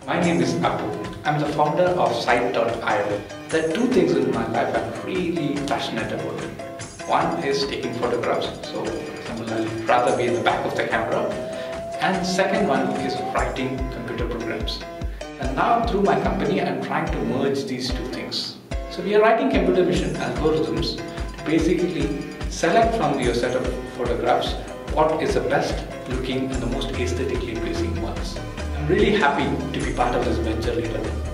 My name is Appu. I'm the founder of Site.io. There are two things in my life I'm really passionate about. One is taking photographs, so for example, I'd rather be in the back of the camera. And second one is writing computer programs. And now through my company, I'm trying to merge these two things. So we are writing computer vision algorithms to basically select from your set of photographs what is the best looking and the most aesthetically pleasing ones. I'm really happy to be part of this venture later.